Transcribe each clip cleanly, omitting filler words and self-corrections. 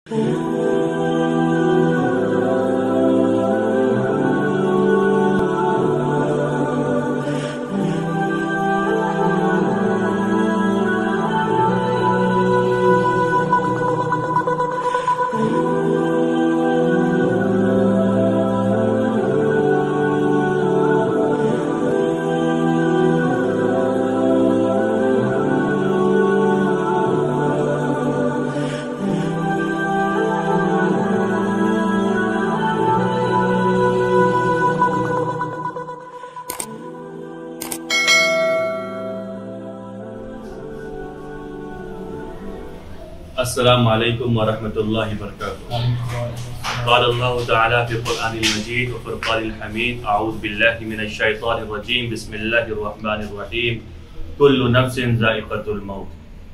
अस्सलामु अलैकुम व रहमतुल्लाहि व बरकातुहू। क़ाल अल्लाहु तआला फ़ी क़ुरआनिल मजीद व फ़ुरक़ानिल हमीद। अऊज़ु बिल्लाहि मिनश शैतानिर रजीम। बिस्मिल्लाहिर रहमानिर रहीम। कुल्लु नफ्सिन ज़ाइक़तुल मौत।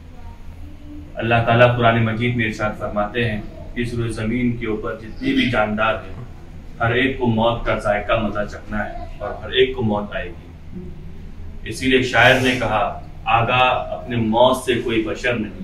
अल्लाह ताला कुरान मजीद में इरशाद फरमाते हैं कि सूरह ज़मीन के ऊपर जितनी भी जानदार है, हर एक को मौत का जायका मज़ा चखना है और हर एक को मौत आएगी। इसीलिए शायर ने कहा, आगा अपने मौत से कोई बशर नहीं,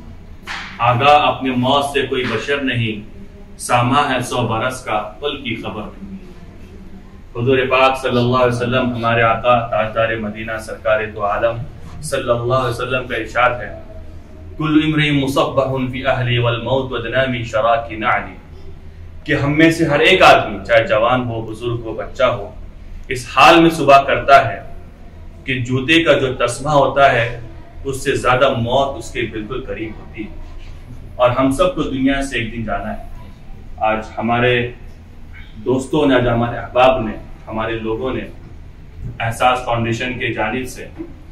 आगा अपने मौत से कोई बशर नहीं, सामा है 100 बरस का पल की खबर नहीं। हुज़ूर पाक सल्लल्लाहु अलैहि वसल्लम हमारे आका ताजदार मदीना सरकार दो आलम सल्लल्लाहु अलैहि वसल्लम का इरशाद है, कुल्लु इम्रिइन मुसब्बहुन फी अहली वल मौत वदनामी शराकी नाली, कि हम में से हर एक आदमी, चाहे जवान हो, बुजुर्ग हो, बच्चा हो, इस हाल में सुबह करता है कि जूते का जो तस्मा होता है उससे ज्यादा मौत उसके बिल्कुल करीब होती है। और हम सबको दुनिया से एक दिन जाना है। आज हमारे दोस्तों ने, आज हमारे अहबाब ने, हमारे लोगों ने एहसास फाउंडेशन के जानिब से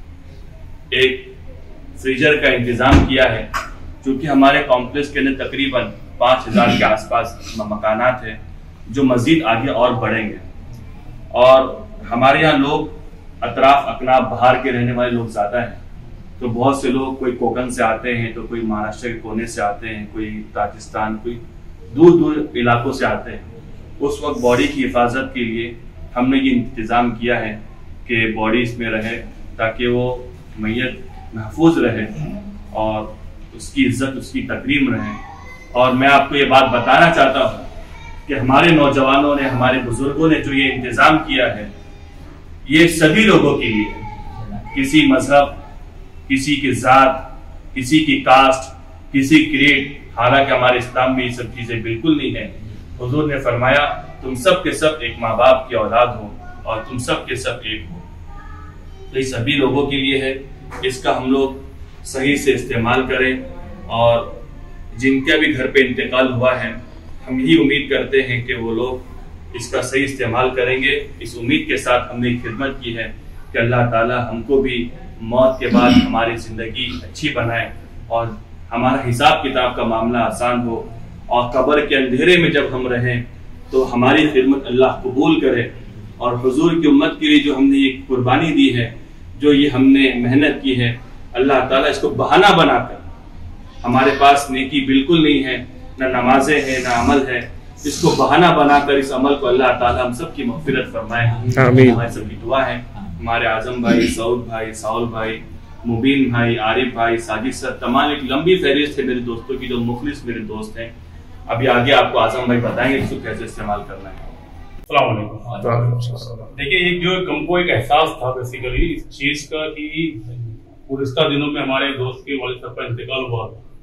एक फ्रीजर का इंतजाम किया है, क्योंकि हमारे कॉम्प्लेक्स के अंदर तकरीबन 5000 के आसपास मकानात हैं जो मजीद आगे और बढ़ेंगे। और हमारे यहाँ लोग अतराफ अकनाफ बाहर के रहने वाले लोग ज्यादा हैं, तो बहुत से लोग कोई कोकन से आते हैं, तो कोई महाराष्ट्र के कोने से आते हैं, कोई राजस्थान, कोई दूर दूर इलाकों से आते हैं। उस वक्त बॉडी की हिफाजत के लिए हमने ये इंतज़ाम किया है कि बॉडी इसमें रहे ताकि वो मैयत महफूज रहे और उसकी इज्जत, उसकी तकरीम रहे। और मैं आपको ये बात बताना चाहता हूँ कि हमारे नौजवानों ने, हमारे बुजुर्गों ने जो ये इंतज़ाम किया है, ये सभी लोगों के लिए, किसी मजहब, किसी की जात, किसी की कास्ट, किसी क्रीड, हालांकि हमारे इस्लाम में ये सब चीजें बिल्कुल नहीं है। हुजूर ने फरमाया, तुम सब के सब एक माँ बाप की औलाद हो और तुम सब के सब एक हो। तो ये सभी लोगों के लिए है, इसका हम लोग सही से इस्तेमाल करें। और जिनका भी घर पे इंतकाल हुआ है, हम यही उम्मीद करते हैं कि वो लोग इसका सही इस्तेमाल करेंगे। इस उम्मीद के साथ हमने खिदमत की है कि अल्लाह ताला हमको भी मौत के बाद हमारी जिंदगी अच्छी बनाए और हमारा हिसाब किताब का मामला आसान हो, और कब्र के अंधेरे में जब हम रहें तो हमारी खिदमत अल्लाह कबूल करे। और हुजूर की उम्मत के लिए जो हमने ये कुर्बानी दी है, जो ये हमने मेहनत की है, अल्लाह ताला इसको बहाना बनाकर, हमारे पास नेकी बिल्कुल नहीं है, न नमाजें हैं, न अमल है, इसको बहाना बनाकर इस अमल को अल्लाह ताला हम सब की मग़फ़िरत फरमाए। हमारी सबकी दुआ है। हमारे आजम भाई, सऊद भाई, साउल भाई, मुबीन भाई, आरिफ भाई, साजिद सर, तमाम एक लंबी फहरिस्त है मेरे दोस्तों की, जो मुखलिस मेरे दोस्त हैं। अभी आगे आपको आजम भाई बताएंगे इसको कैसे इस्तेमाल करना है। अस्सलाम वालेकुम। देखिए, एक जो हमको एक एहसास था बेसिकली इस चीज का कि गुज़िश्ता दिनों में हमारे दोस्त के वालिद साहब का इंतकाल हुआ,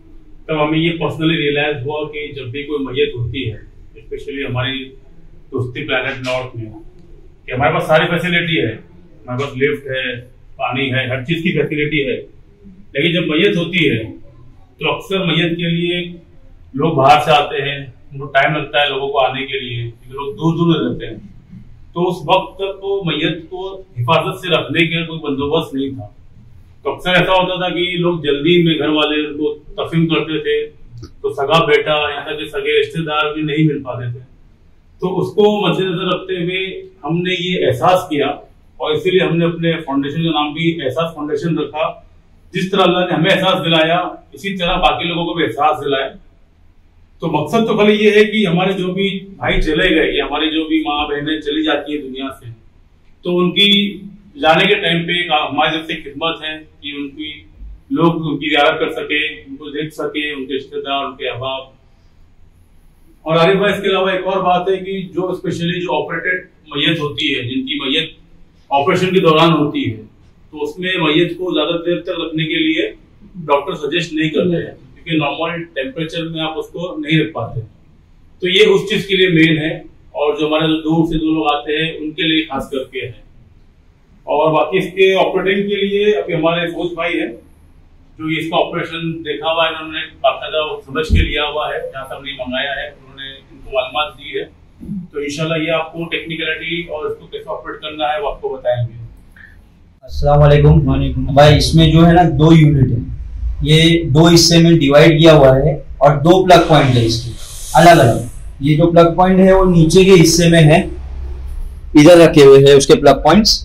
तब हमें ये पर्सनली रियलाइज हुआ कि जब भी कोई मैयत होती है, स्पेशली हमारी दोस्ती प्लैनेट नॉर्थ में, कि हमारे पास सारी फैसिलिटी है, हमारे पास लिफ्ट है, पानी है, हर चीज की फैसिलिटी है, लेकिन जब मैयत होती है तो अक्सर मैयत के लिए लोग बाहर से आते हैं, उनको टाइम लगता है लोगों को आने के लिए, लोग दूर दूर रहते हैं। तो उस वक्त तक तो मैयत को हिफाजत से रखने के कोई बंदोबस्त नहीं था। तो अक्सर ऐसा होता था कि लोग जल्दी में घर वाले उनको तफीम करते थे, तो सगा बेटा, यहाँ तक कि सगे रिश्तेदार भी नहीं मिल पाते थे। तो उसको मद्देनजर रखते हुए हमने ये एहसास किया, और इसीलिए हमने अपने फाउंडेशन का नाम भी एहसास फाउंडेशन रखा। जिस तरह अल्लाह ने हमें एहसास दिलाया, इसी तरह बाकी लोगों को भी एहसास दिलाए। तो मकसद तो खाली ये है कि हमारे जो भी भाई चले गए या हमारी जो भी माँ बहनें चली जाती है दुनिया से, तो उनकी जाने के टाइम पे हमारी तरफ से खिदमत है कि उनकी लोग उनकी ज़ियारत कर सके, उनको देख सके, उनके रिश्तेदार, उनके अहबाब, और आरिफ भाई इसके अलावा एक और बात है कि जो स्पेशली जो ऑपरेटेड मैयत होती है, जिनकी मैयत ऑपरेशन के दौरान होती है, तो उसमें मैयत को ज्यादा देर तक रखने के लिए डॉक्टर सजेस्ट नहीं करते हैं, क्योंकि नॉर्मल टेम्परेचर में आप उसको नहीं रख पाते। तो ये उस चीज के लिए मेन है, और जो हमारे जो दूर से जो लोग आते हैं उनके लिए खास करके है। और बाकी इसके ऑपरेटिंग के लिए अभी हमारे सोच भाई है जो ये इसका ऑपरेशन देखा हुआ है, इन्होंने बाकायदा समझ के लिया हुआ है, जहाँ से हमने मंगाया है उन्होंने इनको मालूमात दी है। तो इंशाल्लाह ये आपको टेक्निकलिटी और इसको कैसे ऑपरेट करना है वो आपको बताएंगे। अस्सलाम वालेकुम भाई। इसमें जो है ना 2 यूनिट है, ये 2 हिस्से में डिवाइड किया हुआ है और 2 प्लग पॉइंट है इसके अलग अलग। ये जो प्लग पॉइंट है वो नीचे के हिस्से में है, इधर रखे हुए हैं उसके प्लग पॉइंट्स।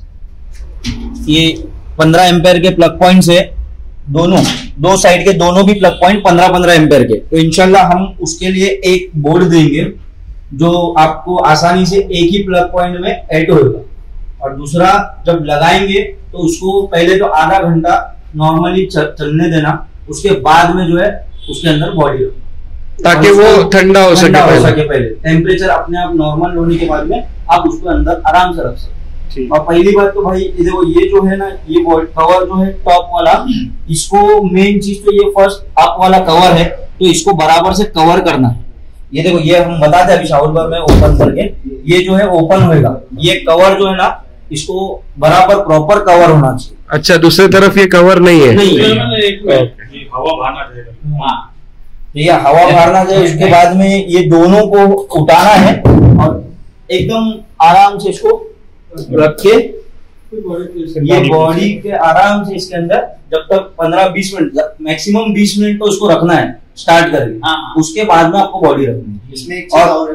ये 15 एम्पेयर के प्लग पॉइंट्स है, दोनों 2 साइड के दोनों भी प्लग पॉइंट 15-15 एम्पेयर के। तो इंशाल्लाह हम उसके लिए एक बोर्ड देंगे जो आपको आसानी से एक ही प्लग पॉइंट में ऐड होगा, और दूसरा जब लगाएंगे तो उसको पहले तो आधा घंटा नॉर्मली चलने देना, उसके बाद में जो है उसके अंदर बॉडी रखना ताकि वो ठंडा हो सके पहले। टेम्परेचर अपने आप नॉर्मल होने के बाद में आप उसको अंदर आराम से रख सकते। और पहली बात तो भाई देखो, ये जो है ना ये कवर जो है टॉप वाला, इसको मेन चीज तो ये फर्स्ट अप वाला कवर है, तो इसको बराबर से कवर करना है। ये देखो, ये हम बताते हैं अभी शाहुल भाई में ओपन करके, ये जो है ओपन होएगा, ये कवर जो है ना इसको बराबर प्रॉपर कवर होना चाहिए। अच्छा, दूसरी तरफ ये कवर नहीं है, हवा भरना चाहिए। हाँ, ये हवा भरना चाहिए। उसके बाद में ये दोनों को उठाना है और एकदम आराम से इसको रख के ये बॉडी के आराम से इसके अंदर जब तक 15-20 मिनट मैक्सिमम 20 मिनट तो उसको रखना है स्टार्ट करके। उसके बाद में आपको बॉडी रखनी है। इसमें एक चीज और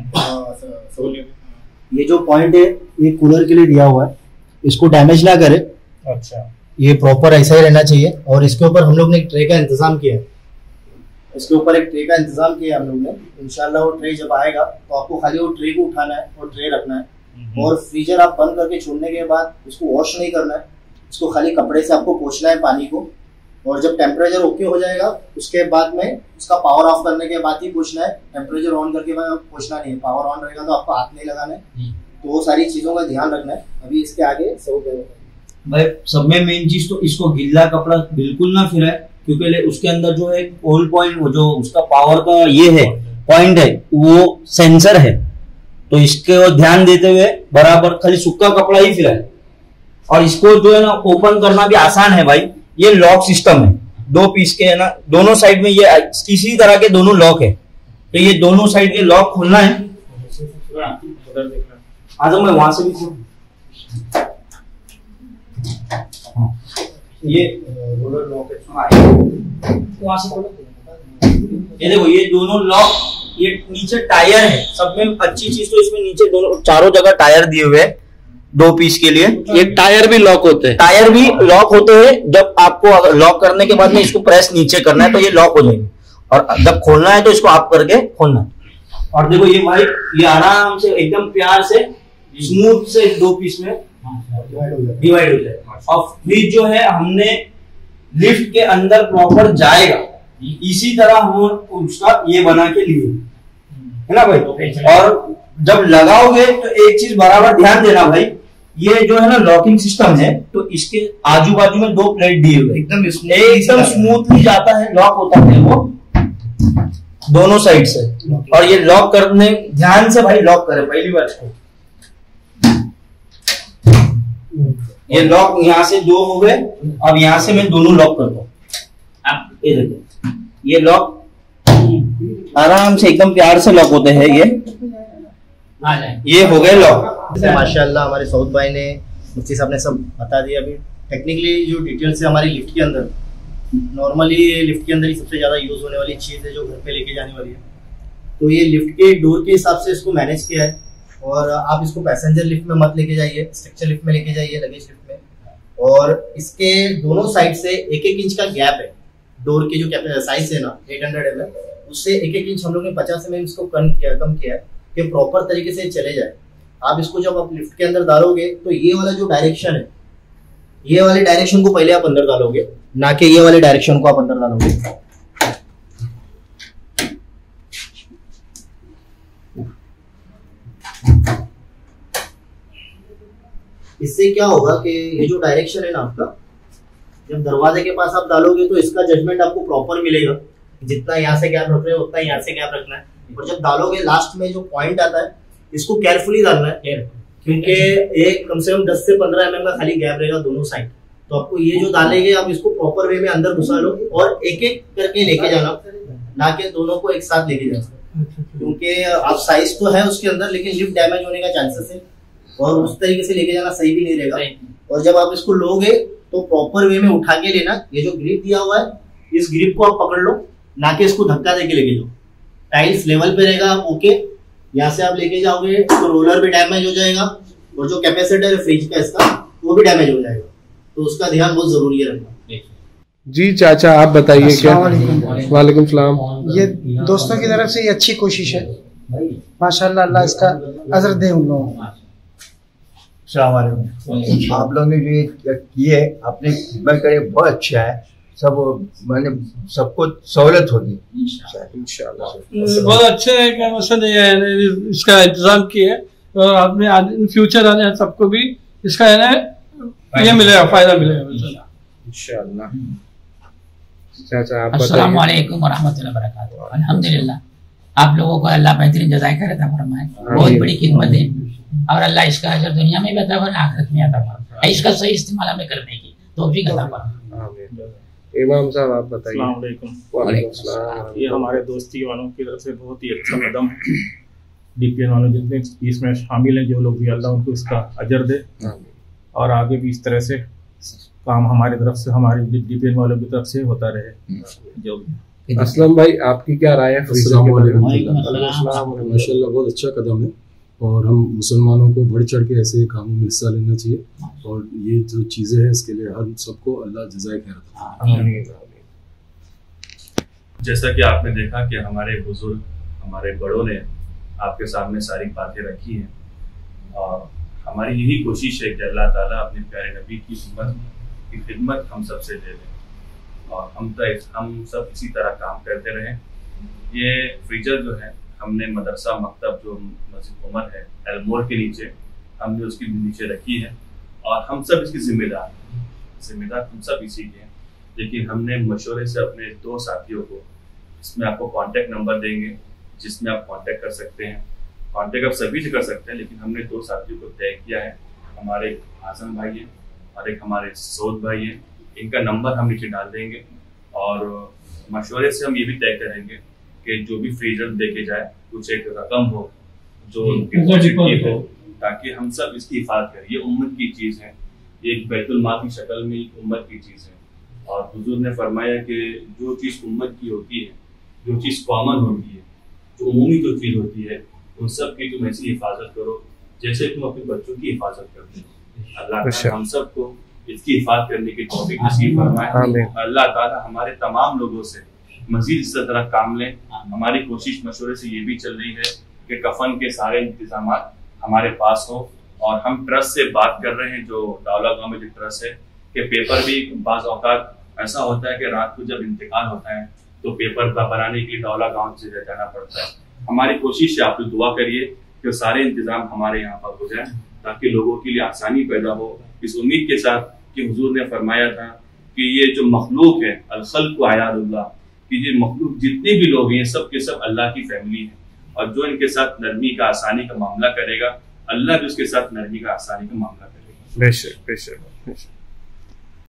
है, ये जो पॉइंट है ये कूलर के लिए दिया हुआ है, इसको डैमेज ना करे। अच्छा, ये प्रॉपर ऐसा ही रहना चाहिए। और इसके ऊपर हम लोग ने एक ट्रे का इंतजाम किया है, इसके ऊपर एक ट्रे का इंतजाम किया हम लोग ने। इंशाल्लाह वो ट्रे जब आएगा तो आपको खाली वो ट्रे को उठाना है और ट्रे रखना है। और फ्रीजर आप बंद करके छोड़ने के बाद उसको वॉश नहीं करना है, इसको खाली कपड़े से आपको पोंछना है पानी को। और जब टेम्परेचर ओके हो जाएगा उसके बाद में उसका पावर ऑफ करने के बाद ही पोंछना है, टेम्परेचर ऑन करके बाद पोंछना नहीं है। पावर ऑन रहेगा तो आपको हाथ नहीं लगाना है। तो वो सारी चीजों का ध्यान रखना है। अभी इसके आगे सब भाई सब में मेन चीज तो इसको गीला कपड़ा बिल्कुल ना फिराए, क्योंकि उसके अंदर जो है होल पॉइंट, वो जो उसका पावर का ये है पॉइंट है वो सेंसर है, तो इसके ध्यान देते हुए बराबर खाली सूखा कपड़ा ही फिराए। और इसको जो है ना ओपन करना भी आसान है भाई। ये लॉक सिस्टम है, 2 पीस के है ना, दोनों साइड में ये किसी तरह के दोनों लॉक है। तो ये दोनों साइड के लॉक खोलना है। आज मैं वहां से भी ये रोलर लॉक है, वहां से ये देखो, ये दोनों लॉक, ये नीचे टायर है। सब में अच्छी चीज तो इसमें नीचे दोनों चारों जगह टायर दिए हुए हैं 2 पीस के लिए। ये टायर भी लॉक होते हैं, टायर भी लॉक होते हैं। जब आपको लॉक करने के बाद में इसको प्रेस नीचे करना है तो ये लॉक हो जाएंगे, और जब खोलना है तो इसको आप करके खोलना है। और देखो ये भाई, ये आराम से एकदम प्यार से स्मूथ से 2 पीस में डिवाइड हो जाए। और फ्रिज जो है हमने लिफ्ट के अंदर प्रॉपर जाएगा, इसी तरह हम उसका ये बना के लिए है ना भाई। और जब लगाओगे तो एक चीज बराबर ध्यान देना भाई, ये जो है ना लॉकिंग सिस्टम है, तो इसके आजू बाजू में 2 प्लेट दिए हुए, एकदम स्मूथली जाता है, लॉक होता है वो दोनों साइड से। और ये लॉक करने ध्यान से भाई लॉक करे पहली बार इसको। ये लॉक यहाँ से 2 हो गए, अब यहाँ से मैं दोनों लॉक करता हूँ। ये देखो, ये लॉक आराम से एकदम प्यार से लॉक होते हैं। ये हो गए लॉक। माशाल्लाह हमारे सऊद भाई ने, मुफ्ती साहब ने सब बता दिया। अभी टेक्निकली जो डिटेल्स है हमारी लिफ्ट के अंदर, नॉर्मली लिफ्ट के अंदर ही सबसे ज्यादा यूज होने वाली चीज है जो घर पे लेके जाने वाली है। तो ये लिफ्ट के डोर के हिसाब से इसको मैनेज किया है। और आप इसको पैसेंजर लिफ्ट में मत लेके जाइए, स्ट्रक्चर लिफ्ट में लेके जाइए, लगेज लिफ्ट में। और इसके दोनों साइड से 1-1 इंच का गैप है। डोर की जो साइज है ना 800 mm, उससे 1-1 इंच हम लोग ने 50 mm इसको कम किया है कि प्रॉपर तरीके से चले जाए। आप इसको जब आप लिफ्ट के अंदर डालोगे तो ये वाला जो डायरेक्शन है, ये वाले डायरेक्शन को पहले आप अंदर डालोगे, ना कि ये वाले डायरेक्शन को आप अंदर डालोगे। इससे क्या होगा कि ये जो डायरेक्शन है ना आपका, जब दरवाजे के पास आप डालोगे तो इसका जजमेंट आपको प्रॉपर मिलेगा, जितना यहाँ से गैप रख रहे हो उतना यहाँ से गैप रखना है। और जब डालोगे लास्ट में जो पॉइंट आता है इसको केयरफुली डालना है, क्योंकि एक कम से कम 10 से 15 mm का खाली गैप रहेगा दोनों साइड। तो आपको ये जो डालेंगे आप इसको प्रॉपर वे में अंदर घुसा लो और एक एक करके लेके जाना, ना कि दोनों को एक साथ लेके जाना, क्योंकि आप साइज तो है उसके अंदर लेकिन लिफ्ट डैमेज होने का चांसेस है और उस तरीके से लेके जाना सही भी नहीं रहेगा। और जब आप इसको लोगे तो प्रॉपर वे में उठा के लेना। ये जो ग्रिप दिया हुआ है इस ग्रिप को आप पकड़ लो, ना कि इसको धक्का देके लेके जाओ। टाइल्स लेवल पे रहेगा ओके, यहाँ से आप लेके जाओगे तो रोलर भी डैमेज हो जाएगा और जो कैपेसिटर है फ्रिज का इसका वो भी डैमेज हो जाएगा, तो उसका ध्यान बहुत जरूरी है रखना। जी चाचा आप बताइए क्या। वालेकुम सलाम। ये दोस्तों की तरफ से ये अच्छी कोशिश है, माशाल्लाह, अल्लाह इसका अजर दे उन लोगों को। आप लोगों ने जो ये किए आपने खिदमत करे बहुत अच्छा है, सब मैंने सबको सहूलत होगी इंशाल्लाह। बहुत अच्छा है कि मसले इसका इंतजाम किया है और आपने इन फ्यूचर आने सबको भी इसका ये मिलेगा, फायदा मिलेगा इंशाल्लाह। चाचा आप अस्सलाम वालेकुम व रहमतुल्लाहि व बरकातहू। अल्हम्दुलिल्लाह आप लोगों को अल्लाह बेहतरीन जज़ाए खैर अता फरमाए, बहुत बड़ी खिदमत है और अल्लाह इसका अजर दुनिया में भी अता फरमाए आखिरत में अता फरमाए, इसका सही इस्तेमाल हमें करने की तौफीक अता फरमाए। इमाम साहब आप बताइए। अस्सलाम वालेकुम। ये हमारे दोस्ती वालों की तरफ से बहुत ही अच्छा कदम है। डीपीएन वालों जितने इसमें शामिल हैं, जो लोग भी, अल्लाह उनको इसका अजर दे और आगे भी इस तरह से काम हमारी तरफ से, हमारे डीपीएन वालों की तरफ से होता रहे। जो भी असलम भाई आपकी क्या राय है? माशाल्लाह बहुत अच्छा कदम है और हम मुसलमानों को बढ़ चढ़ के ऐसे कामों में हिस्सा लेना चाहिए और ये जो चीज़ें हैं इसके लिए हम सबको अल्लाह जज़ाए खैर अता। जैसा कि आपने देखा कि हमारे बुजुर्ग, हमारे बड़ों ने आपके सामने सारी बातें रखी हैं और हमारी यही कोशिश है कि अल्लाह ताला अपने प्यारे नबी की उम्मत की खिदमत हम सब से ले लें और हम सब इसी तरह काम करते रहें। ये फ्रीजर जो है हमने मदरसा मकतब जो मस्जिद उमर है एलमोर के नीचे, हमने उसके नीचे रखी है और हम सब इसकी जिम्मेदार हम सब इसी के हैं। लेकिन हमने मशवरे से अपने 2 साथियों को, इसमें आपको कांटेक्ट नंबर देंगे जिसमें आप कांटेक्ट कर सकते हैं। कांटेक्ट आप सभी से कर सकते हैं, लेकिन हमने 2 साथियों को तय किया है। हमारे हासन भाई हैं और एक हमारे सऊद भाई हैं, इनका नंबर हम नीचे डाल देंगे और मशवरे से हम ये भी तय करेंगे कि जो भी फ्रीजर देके जाए कुछ एक रकम हो जो उनकी हो, ताकि हम सब इसकी हिफाजत करें। ये उम्मत की चीज़ है, ये एक बैतुल माल की शक्ल में एक उम्मत की चीज़ है और हुजूर ने फरमाया कि जो चीज़ उम्मत की होती है, जो चीज़ कॉमन होती है, जो उमूमी जो चीज़ होती है, उन सब की तुम ऐसी हिफाजत करो जैसे तुम अपने बच्चों की हिफाजत करते हो। अल्लाह हम सबको इसकी हिफाजत करने की तौफीक नसीब फरमाए। अल्लाह ताला हमारे तमाम लोगों से मजीद इस तरह काम लें। हमारी कोशिश मशवरे से ये भी चल रही है कि कफन के सारे इंतजाम हमारे पास हो और हम ट्रस्ट से बात कर रहे हैं, जो डावला गांव में जो ट्रस्ट है, कि पेपर भी बाज़ औक़ात ऐसा होता है कि रात को जब इंतकाल होता है तो पेपर बनाने के लिए डावला गांव से जाना पड़ता है। हमारी कोशिश है, आप लोग दुआ करिए कि सारे इंतजाम हमारे यहाँ पर हो जाए ताकि लोगों के लिए आसानी पैदा हो, इस उम्मीद के साथ कि हुजूर ने फरमाया था कि ये जो मखलूक है अल-खल्क़ु अयादुल्लाह, कि ये मखलूक जितने भी लोग हैं सब के सब अल्लाह की फैमिली है और जो इनके साथ नरमी का आसानी का मामला करेगा, अल्लाह भी उसके साथ नरमी का आसानी का मामला करेगा। बेशक बेशक बेशक।